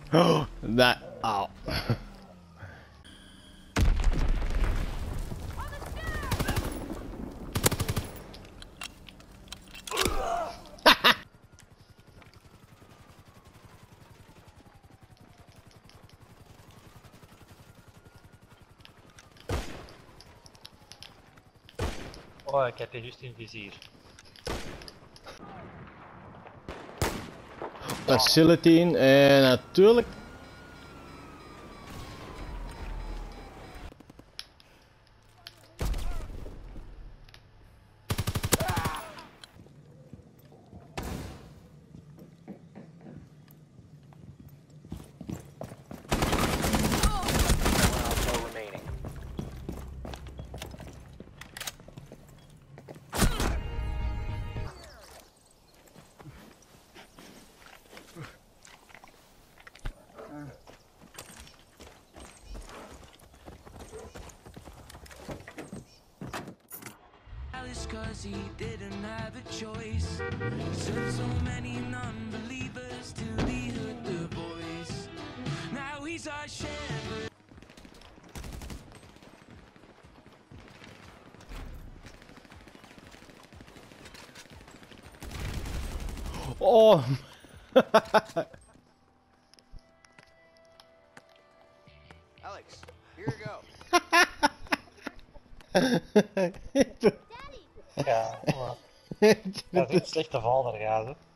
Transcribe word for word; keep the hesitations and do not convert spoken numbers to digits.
Oh, that. Oh. Oh, ik heb je juist in vizier. Facility en natuurlijk. Cause he didn't have a choice. Said so many non-believers till he heard the voice. Now he's our shepherd. Oh. Alex, here you go. Ja, maar. Dat is een slechte vader, ja.